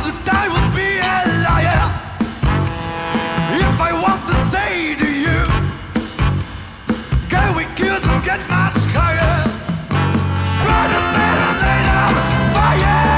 that I would be a liar if I was to say to you, girl, we couldn't get much higher. But I said I'm made of fire.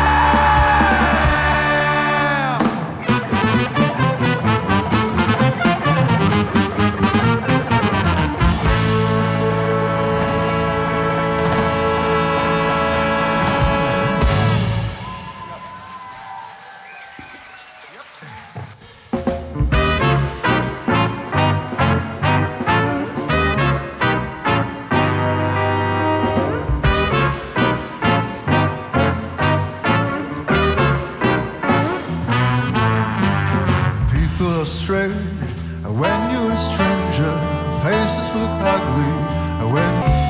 Strange, when you're a stranger, faces look ugly. When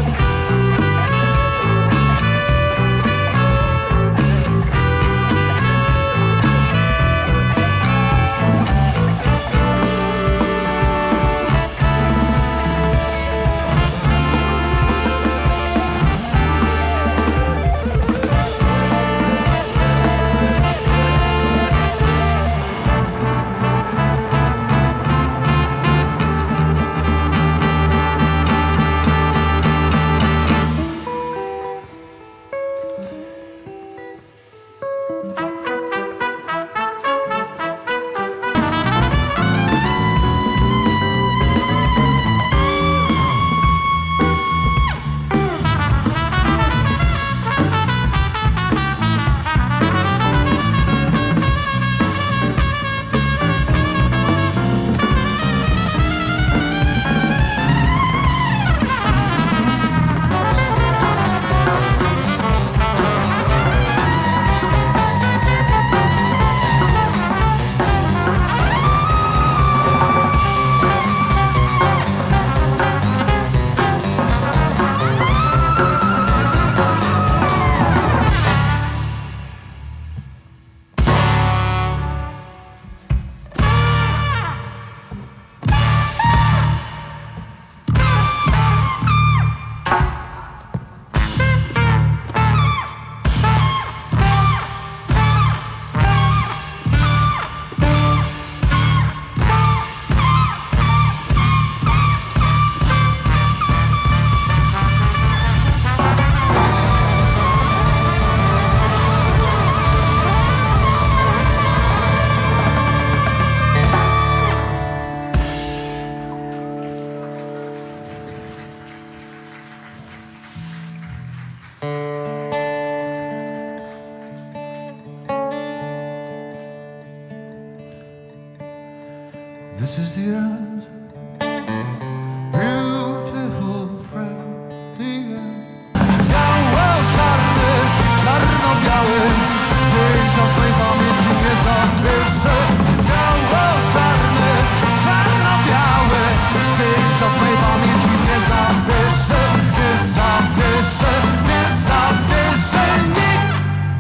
this is the end, beautiful friend, the end. Biały, czarny, czarno-biały, zdjęcia z mej pamięci nie zapiszę. Biały, czarny, czarno-biały, zdjęcia z mej pamięci nie zapiszę, nie zapiszę, nie zapiszę nikt.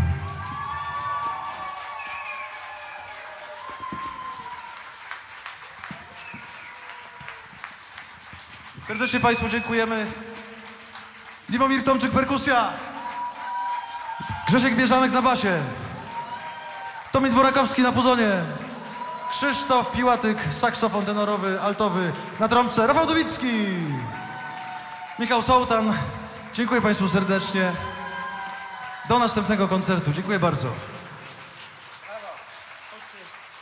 Serdecznie Państwu dziękujemy. Liwomir Tomczyk, perkusja. Grzesiek Bieżanek na basie. Tomi Dworakowski na puzonie. Krzysztof Piłatyk, saksofon tenorowy, altowy na trąbce. Rafał Dubicki. Michał Sołtan. Dziękuję Państwu serdecznie. Do następnego koncertu. Dziękuję bardzo.